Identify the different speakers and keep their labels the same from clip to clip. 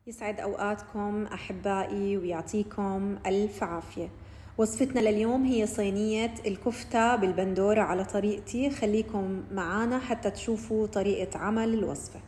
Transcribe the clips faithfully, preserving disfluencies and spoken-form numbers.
Speaker 1: يسعد أوقاتكم أحبائي ويعطيكم ألف عافية. وصفتنا لليوم هي صينية الكفتة بالبندورة على طريقتي. خليكم معانا حتى تشوفوا طريقة عمل الوصفة.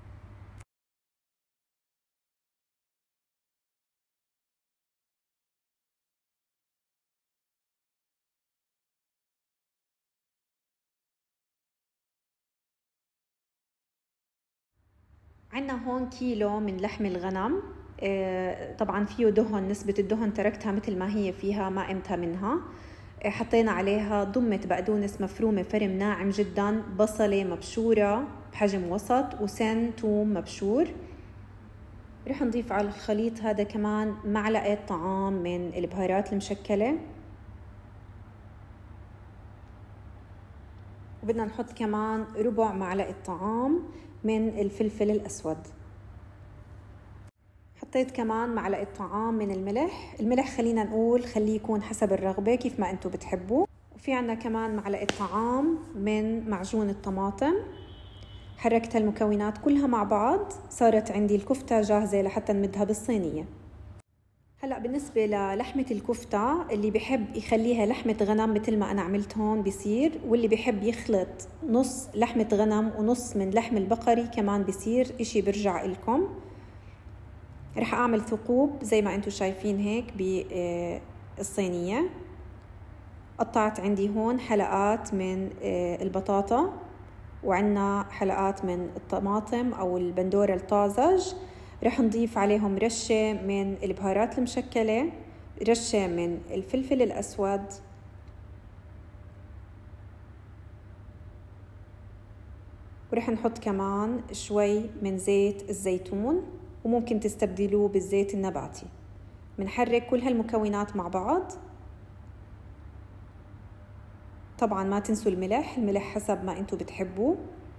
Speaker 1: عنا هون كيلو من لحم الغنم، طبعا فيه دهن، نسبة الدهن تركتها مثل ما هي فيها، ما قمتها منها. حطينا عليها ضمة بقدونس مفرومة فرم ناعم جدا، بصلة مبشورة بحجم وسط، وسن توم مبشور. رح نضيف على الخليط هذا كمان معلقة طعام من البهارات المشكلة، وبدنا نحط كمان ربع معلقة طعام من الفلفل الأسود. حطيت كمان معلقة طعام من الملح. الملح خلينا نقول خليه يكون حسب الرغبة كيف ما انتو بتحبوا. وفي عنا كمان معلقة طعام من معجون الطماطم. حركت المكونات كلها مع بعض، صارت عندي الكفتة جاهزة لحتى نمدها بالصينية. هلأ بالنسبة للحمة الكفتة، اللي بحب يخليها لحمة غنم مثل ما أنا عملت هون بيصير، واللي بحب يخلط نص لحمة غنم ونص من لحم البقري كمان بيصير، إشي برجع إلكم. رح أعمل ثقوب زي ما أنتم شايفين هيك بالصينية. قطعت عندي هون حلقات من البطاطا، وعنا حلقات من الطماطم أو البندورة الطازج. رح نضيف عليهم رشة من البهارات المشكلة، رشة من الفلفل الأسود، ورح نحط كمان شوي من زيت الزيتون، وممكن تستبدلوه بالزيت النباتي. بنحرك كل هالمكونات مع بعض. طبعا ما تنسوا الملح، الملح حسب ما انتوا بتحبوا.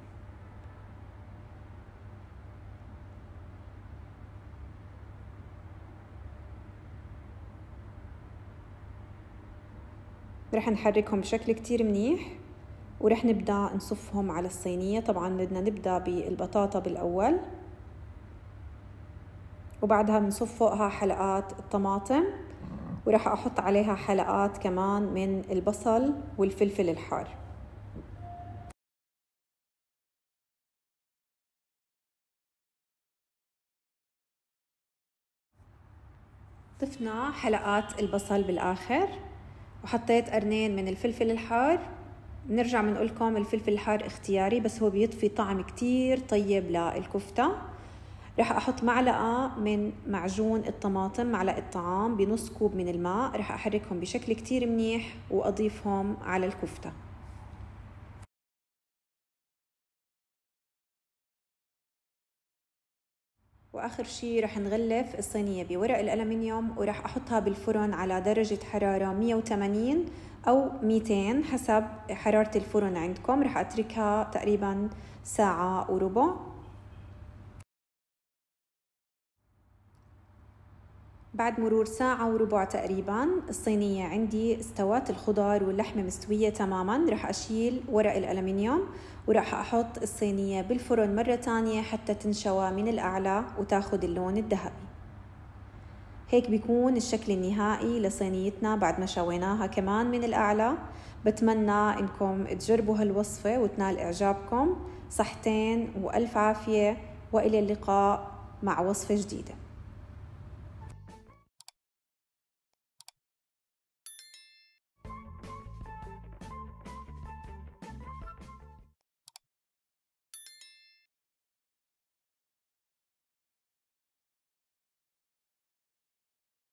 Speaker 1: رح نحركهم بشكل كتير منيح، ورح نبدأ نصفهم على الصينية. طبعا بدنا نبدأ بالبطاطا بالأول، وبعدها بنصف فوقها حلقات الطماطم، ورح أحط عليها حلقات كمان من البصل والفلفل الحار. ضفنا حلقات البصل بالآخر، وحطيت قرنين من الفلفل الحار. بنرجع بنقول لكم الفلفل الحار اختياري، بس هو بيضفي طعم كتير طيب للكفتة. رح أحط معلقة من معجون الطماطم، معلقة طعام بنص كوب من الماء. رح أحركهم بشكل كتير منيح وأضيفهم على الكفتة. وآخر شي رح نغلف الصينية بورق الألمنيوم، ورح أحطها بالفرن على درجة حرارة مية وثمانين أو ميتين حسب حرارة الفرن عندكم. رح أتركها تقريبا ساعة وربع. بعد مرور ساعة وربع تقريبا الصينية عندي استوت، الخضار واللحمة مستوية تماما. رح أشيل ورق الألمنيوم، ورح أحط الصينية بالفرن مرة تانية حتى تنشوى من الأعلى وتاخد اللون الذهبي. هيك بيكون الشكل النهائي لصينيتنا بعد ما شويناها كمان من الأعلى. بتمنى إنكم تجربوا هالوصفة وتنال إعجابكم. صحتين وألف عافية، وإلى اللقاء مع وصفة جديدة.